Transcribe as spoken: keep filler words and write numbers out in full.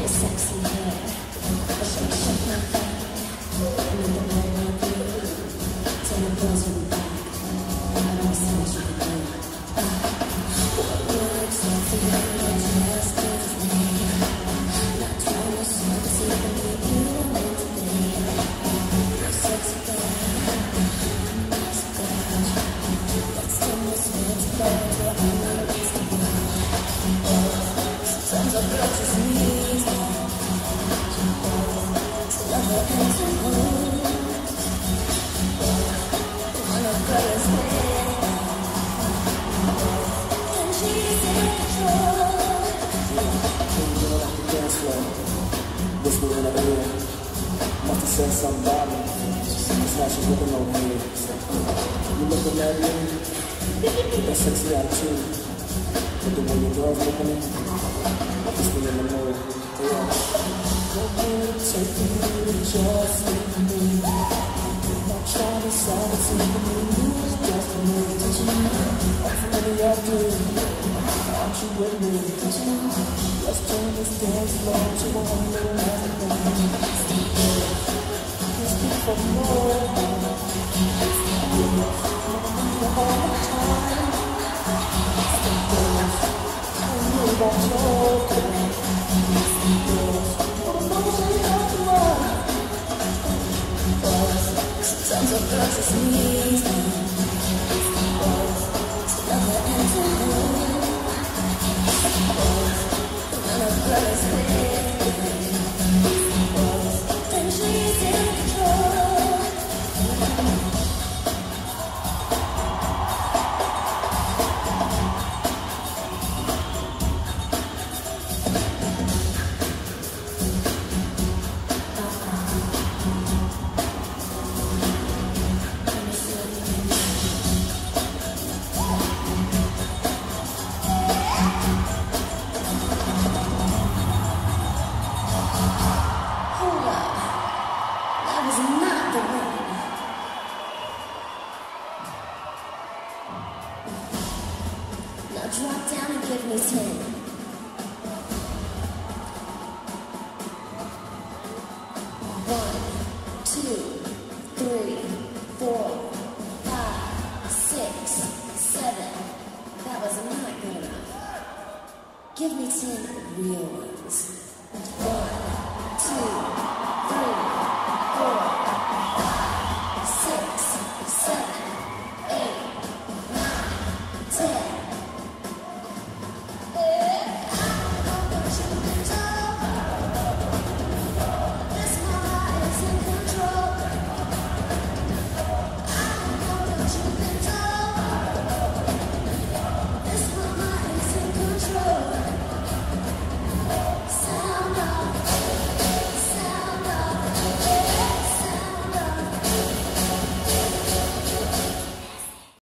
sexy hair, but she shook my back. And then the boy went through, till the girls went back. I don't see what you can do. What works for you, what just is me. Not trying to sex you, but leave you alone today. You're sexy girl, I'm nice girl. Let's turn this man's blood to a hundred ways to go. Sometimes I feel just need to love her and to hold. One of her is there, and she's in control. Came girl off the dance floor, whisper in her ear. Must have said something about me. That's why she's looking over here. You looking at me? With that sexy attitude. With the way your girl's looking at me. Just be in the mood. Yeah. Don't need to take you, just leave me. Not trying to solve it, see me. Just a minute, did you know? Ultimately I do. Aren't you with me? Did you know? Let's turn this dance floor to a hundred thousand things. Let's keep for more. All the time. I knew about your girl. But I'm not saying how to love. Sometimes I feel just need to love her and to hold. When a girl is there, then she's in control. Drop down and give me ten. One, two, three, four, five, six, seven. That was not good enough. Give me ten real ones. One,